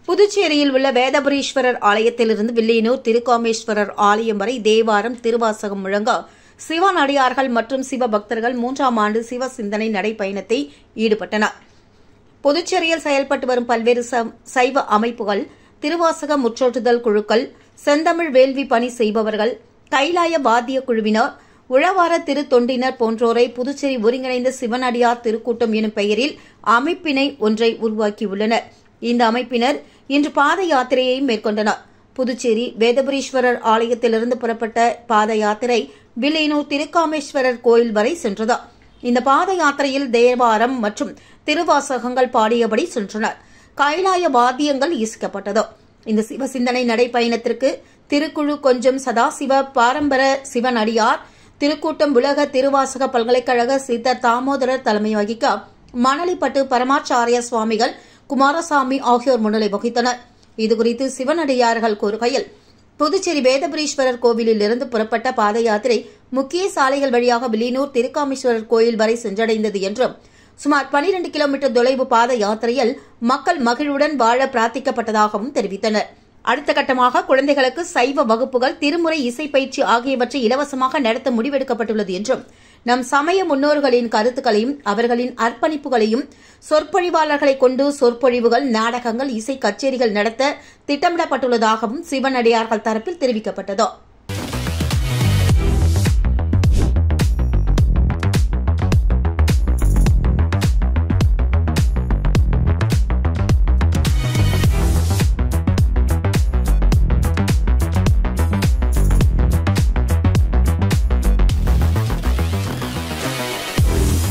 புதுச்சேரியில் உள்ள வேதபுரீஸ்வரர் ஆலயத்திலிருந்து வில்லியனூர் திருக்காமேஸ்வரர் ஆலயம் வரை தேவாரம் திருவாசகம் முழங்க சிவனடியார்கள் மற்றும் சிவபக்தர்கள் 3ஆம் ஆண்டு சிவ சிந்தனை நடைப்பயணத்தை ஈடுபட்டனர். புதுச்சேரியில் செயல்பட்டு வரும் பல்வேறு சைவ அமைப்புகள், திருவாசக முற்றோட்டுதல் குழுக்கள், செந்தமிழ் வேள்வி பணி செய்பவர்கள், கைலாய வாத்திய குழுவினர், உழவார திருத்தொண்டினர் போன்றோரை புதுச்சேரி ஒருங்கிணைந்த சிவனடியார் திருக்கூட்டம் எனும் பெயரில் அமைப்பினை ஒன்றை உருவாக்கியுள்ளனர். இந்த அமைப்பினர் இன்று பாத யாத்திரையை மேற்கொண்டனர். புதுச்சேரி வேதபுரீஸ்வரர் ஆலயத்திலிருந்து புறப்பட்ட பாத யாத்திரை வில்லியனூர் திருக்காமேஸ்வரர் கோயில் வரை சென்றது. இந்த பாத யாத்திரையில் தேவாரம் மற்றும் திருவாசகங்கள் பாடியபடி சென்றனர். கைலாய வாத்தியங்கள் இசைக்கப்பட்டது. இந்த சிவ சிந்தனை நடைப்பயணத்திற்கு திருக்குழு கொஞ்சம் சதாசிவ பாரம்பர சிவனடியார் திருக்கூட்டம் உலக திருவாசக பல்கலைக்கழக சித்தர் தாமோதரர் தலைமை வகிக்க மணலிப்பட்டு பரமாச்சாரிய சுவாமிகள், குமாரசாமி ஆகியோர் முன்னிலை வகித்தனர். இதுகுறித்து சிவனடியார்கள் கூறுகையில், புதுச்சேரி வேதபுரீஸ்வரர் கோவிலில் இருந்து புறப்பட்ட பாத யாத்திரை முக்கிய சாலைகள் வழியாக வில்லியனூர் திருக்காமேஸ்வரர் கோயில் வரை சென்றடைந்தது என்றும், சுமார் 12 கிலோமீட்டர் தொலைவு பாத யாத்திரையில் மக்கள் மகிழ்வுடன் வாழ பிரார்த்திக்கப்பட்டதாகவும் தெரிவித்தனர். அடுத்த கட்டமாக குழந்தைகளுக்கு சைவ வகுப்புகள், திருமுறை இசை பயிற்சி ஆகியவற்றை இலவசமாக நடத்த முடிவெடுக்கப்பட்டுள்ளது என்றும், நம் சமய முன்னோர்களின் கருத்துக்களையும் அவர்களின் அர்ப்பணிப்புகளையும் சொற்பொழிவாளர்களை கொண்டு சொற்பொழிவுகள், நாடகங்கள், இசை கச்சேரிகள் நடத்த திட்டமிடப்பட்டுள்ளதாகவும் சிவனடியார்கள் தரப்பில் தெரிவிக்கப்பட்டது.